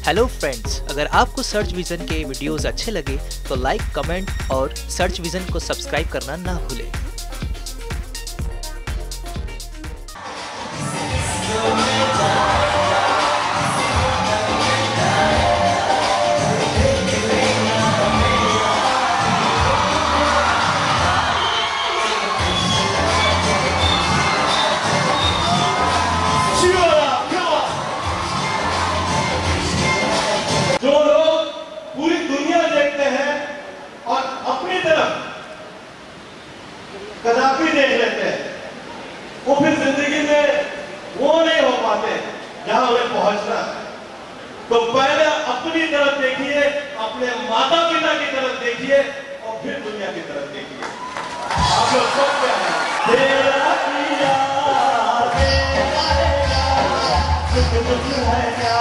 Hello friends, अगर आपको search vision के वीडियोस अच्छे लगे तो लाइक, कमेंट और सर्च विजन को सब्सक्राइब करना ना भूलें। जो लोग पूरी दुनिया देखते हैं और अपनी तरफ कदापि देख लेते हैं, वो फिर जिंदगी में वो नहीं हो पाते जहां उन्हें पहुंचना है। तो पहले अपनी तरफ देखिए, अपने माता पिता की तरफ देखिए और फिर दुनिया की तरफ देखिए। आप लोग सब क्या है? तेरा पिया, तेरा सुख दुख है क्या?